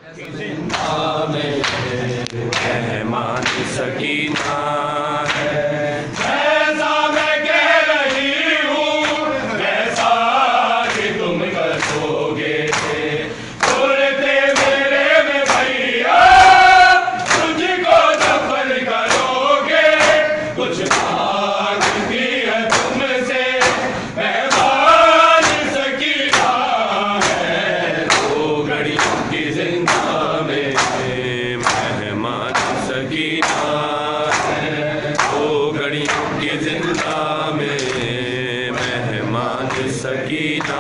जिंदा में मेहमान सकीना है, जैसा मैं कह रही हूँ वैसा कि तुम करोगे। बोलते मेरे में भैया तुझको दफन करोगे, कुछ मांगती है तुमसे मेहमान सकीना है। दो घड़ियों की जिंदा में मेहमान सकीना है, दो घड़ियों की जिंदा में मेहमान सकीना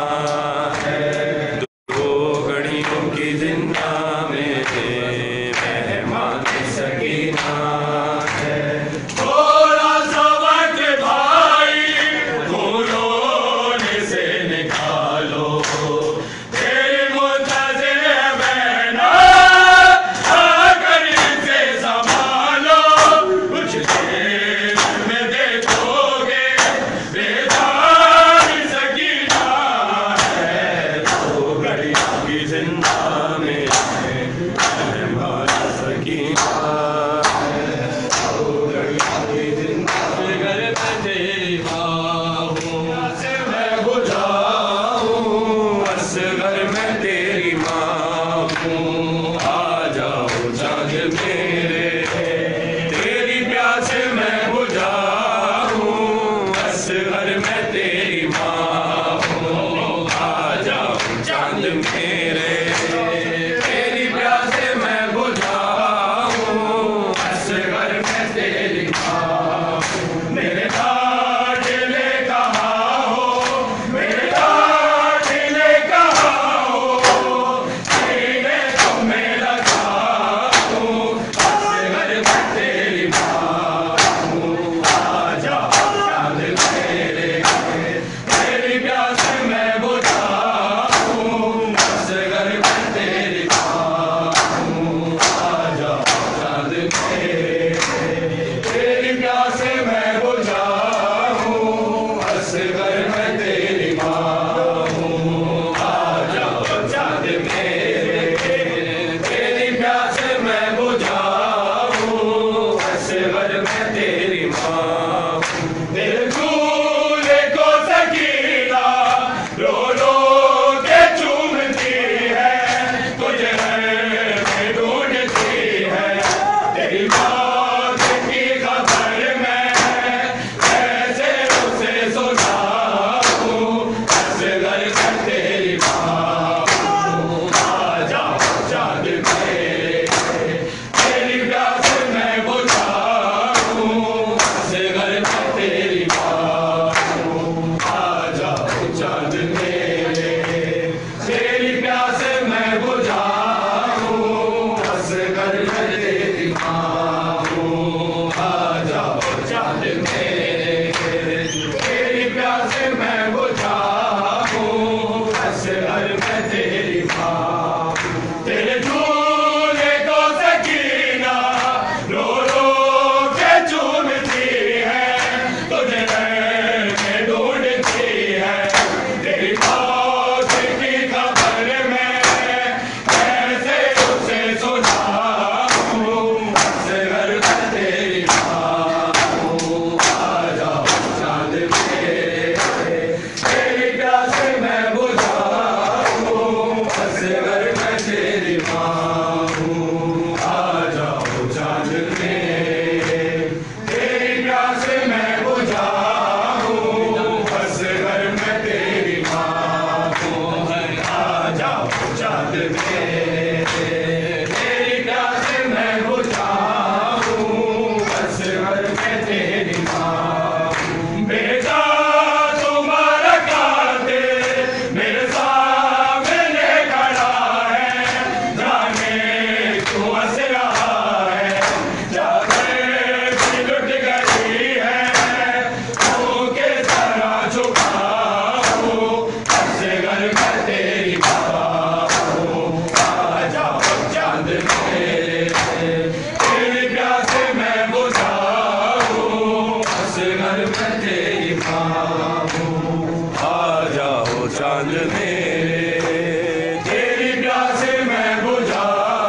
है, दो घड़ियों की जिंदा में मेहमान सकीना है। थोड़ा सा वक्त भाई घूरोने से निकालो, तेरी मुंतज़िर बहना आकर इसे संभालो, कुछ देर में देखोगे बेजान सकीना है। दो घड़ियों की जिंदा में मेहमान सकीना है, दो घड़ियों की जिंदा में घर में तेरी माँ हूँ से मैं बुझाऊँ, असगर में तेरी माँ हूँ। आ जाओ चाँद मेरे, तेरी प्यास मैं बुझाऊँ, असगर में तेरी माँ हूँ। आ जाओ चाँद मेरे, तेरी प्यास मैं बुझाऊँ, असगर में तेरी माँ हूँ। मेरे लाडले कहाँ हो, मेरे लाडले कहाँ हो, सीने को मैं लगाऊँ, असगर में तेरी माँ हूँ। आ जाओ चाँद मेरे, तेरी प्यास मैं बुझाऊँ, असगर में तेरी माँ हूँ। आ जाओ चाँद मेरे, तेरी प्यास मैं बुझाऊँ, असगर में तेरी माँ हूँ। आ जाओ चाँद मेरे, तेरी प्यास मैं बुझाऊँ, असगर में तेरी माँ हूँ। दिल झूले को सकीना रो रो के चूमती है, तुझे में ढूंढती है। तेरी मौत की खबर मैं कैसे उसे सुनाऊं, असगर में तेरी माँ हूँ। आ जाओ चाँद मेरे, तेरी प्यास मैं बुझाऊँ, असगर में तेरी माँ हूँ। आ जाओ चाँद मेरे, तेरी प्यास मैं बुझाऊँ, असगर में तेरी माँ हूँ। आ जाओ चाँद मेरे, तेरी प्यास मैं बुझाऊँ, असगर में तेरी माँ हूँ। तेरे झूले को सकीना रो रो के चूमती है, तुझे में ढूंढती है। तेरी मौत की खबर मैं कैसे उसे सुनाऊं, असगर में तेरी माँ हूँ। आ जाओ चाँद मेरे, तेरी प्यास मैं बुझाऊँ, असगर में तेरी माँ हूँ। आ जाओ चाँद मेरे, तेरी प्यास मैं बुझाऊँ, असगर में तेरी माँ हूँ। आ जाओ चाँद मेरे, तेरी प्यास मैं बुझाऊँ, असगर में तेरी माँ हूँ। बेटा तुम्हारा काते मेरे सामने खड़ा है, जाने तू हंस रहा है, जाने भी लुट गई है, तू के तरह झुकाऊं, असगर में तेरी माँ हूँ। आ जाओ चाँद मेरे, तेरी प्यास मैं बुझाऊँ, असगर में तेरी माँ हूँ। आ जाओ चाँद मेरे, तेरी प्यास मैं बुझाऊँ,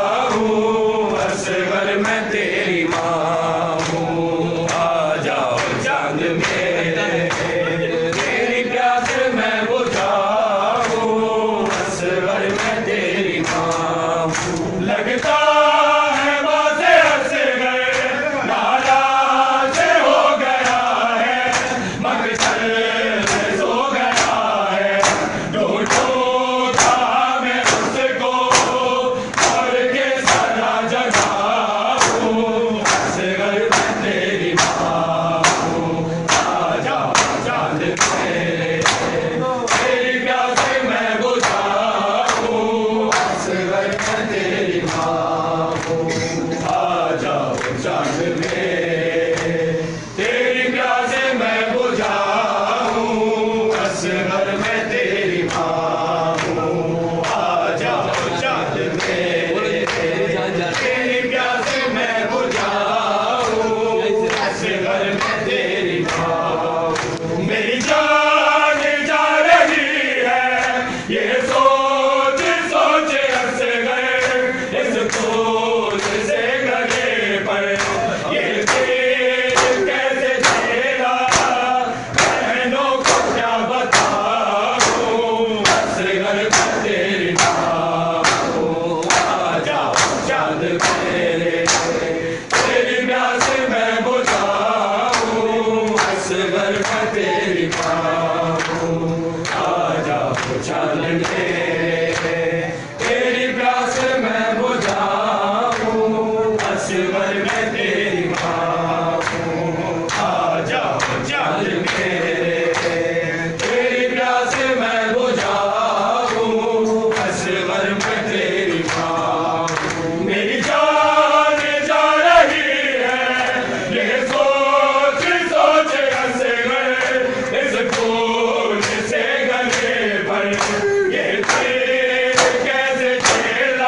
चांद मेरे तेरी प्यास मैं बुझाऊं असगर में तेरी माँ हूँ आ जाओ चांद मेरे तेरी प्यास मैं बुझाऊं असगर में तेरी माँ मेरी जान जा रही है ये सोच सोच असगर इस फूल से गले पर ये तीर कैसे खेला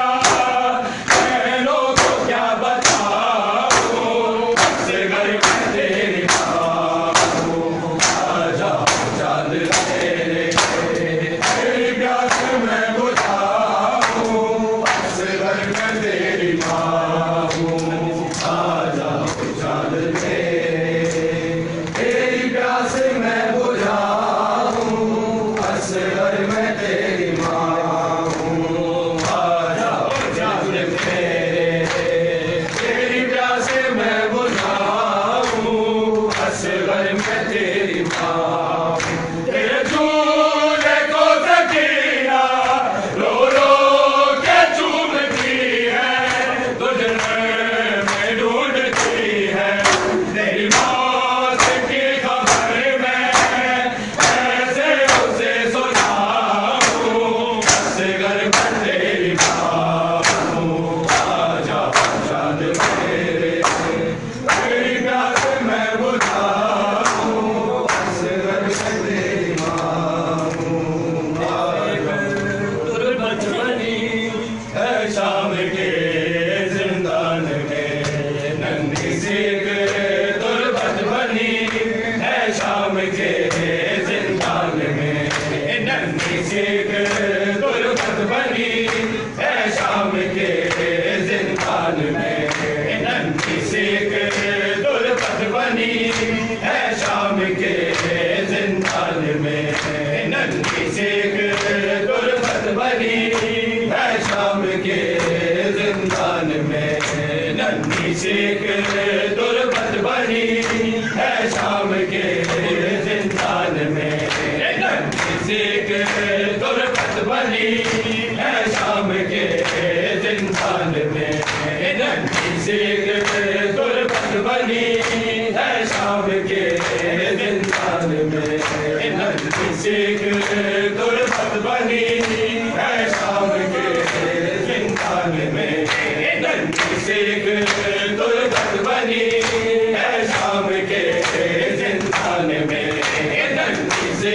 नैनों को क्या बताऊं असगर में तेरी माँ हूँ आ जाओ चांद मेरे तेरी प्यास मैं बुझाऊं असगर में तेरी माँ हूँ आ जाओ चांद मेरे तेरी प्यास मैं बुझाऊं असगर में तेरी माँ हूँ आ जाओ चांद मेरे तेरी प्यास मैं बुझाऊं असगर में तेरी माँ हूँ तेरे झूले को सकीना रो रो के चूमती है तुझमें मैं ढूंढती है तेरी मौत की खबर में कैसे उसे सुनाऊं असगर में तेरी माँ हूँ आ जाओ चांद मेरे तेरी प्यास मैं बुझाऊं असगर में तेरी माँ हूँ आ जाओ तुरबत बनी है शाम के जिंदान में नन्ही सी तुरबत बनी है शाम के जिंदान में नन्ही सी तुरबत बनी है शाम के जिंदान में नन्ही सी तुरबत बनी है शाम के जिंदान में नन्ही सी तुरबत बनी है शाम के जिंदान में नन्ही सी तुरबत बनी है शाम के जिंदान में नन्ही सी तुरबत बनी है शाम के जिंदान में नन्ही सी तुरबत बनी है शाम के जिंदान में नन्ही सी तुरबत बनी है शाम के जिंदान में नन्ही सी तुरबत बनी है शाम के जिंदान में नन्ही सी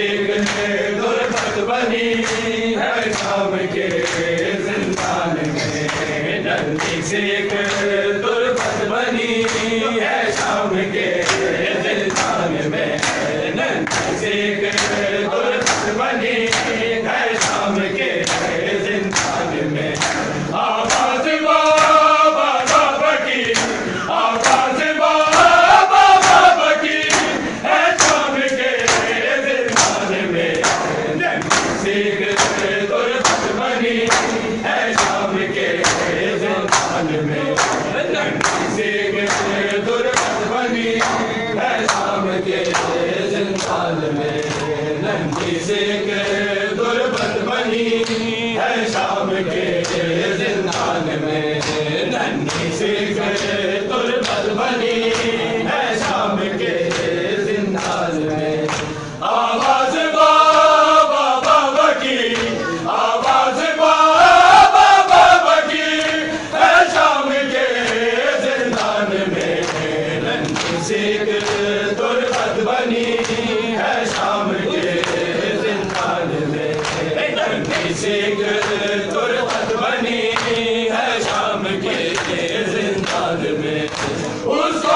तुरबत बनी है शाम के जिंदान में नन्ही सी तुरबत बनी है शाम के जिंदान में नन्ही सी तुरबत बनी है शाम के जिंदान में आवाज बाबा बाबा की आवाज बाबा बाबा की है शाम के जिंदान में नन्ही सी तुरबत बनी है शाम के जिंदान में नन्ही सी तुरबत बनी है शाम के जिंदान में नन्ही सी तुरबत बनी है शाम के जिंदान में नन्ही सी तुरबत बनी है शाम के जिंदान में आवाज बाबा बाबा की आवाज बाबा बाबा की है शाम के जिंदान में नन्ही सी तुरबत बनी है शाम के जिंदान में नन्ही सी तुरबत बनी है शाम के जिंदान में उसको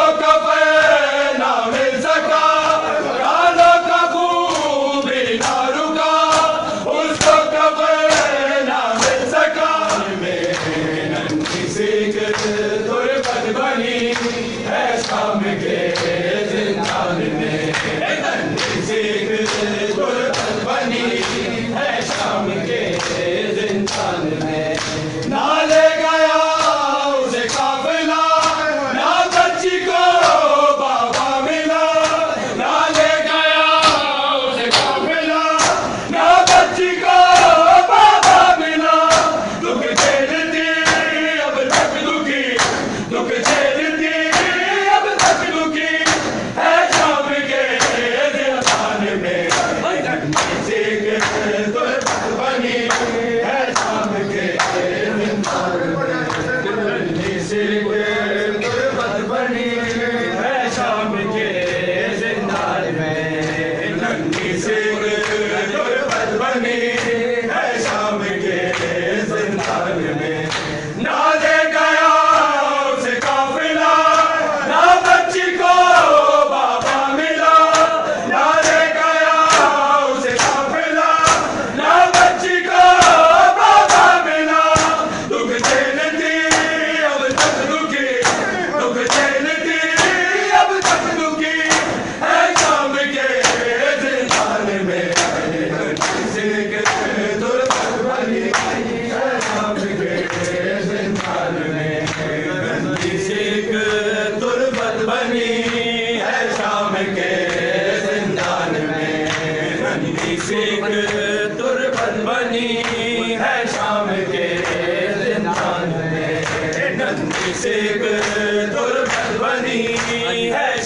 कफन ना मिल सका कालों का खून भी ना रुका उसको कफन ना मिल सका नन्ही सी तुरबत बनी है शाम के जिंदान में नन्ही सी तुरबत बनी है शाम के जिंदान बनी है शाम के जिंदान में, नन्ही सी एक तुरबत बनी है